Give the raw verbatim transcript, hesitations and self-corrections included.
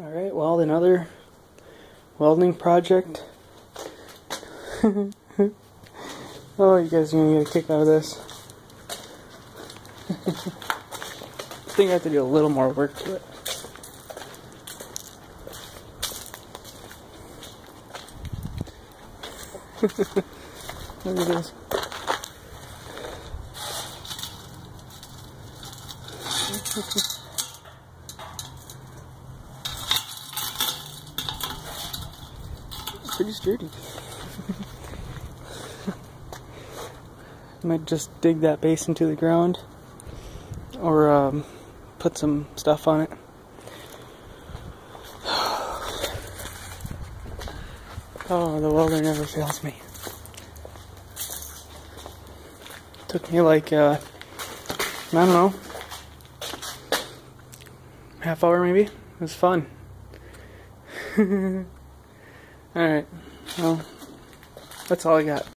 Alright, well, another welding project. Oh, you guys are gonna get a kick out of this. I think I have to do a little more work to it. Look at this. Pretty sturdy. Might just dig that base into the ground, or um, put some stuff on it. Oh, the welder never fails me. Took me like, uh, I don't know, half hour maybe. It was fun. Alright, well, that's all I got.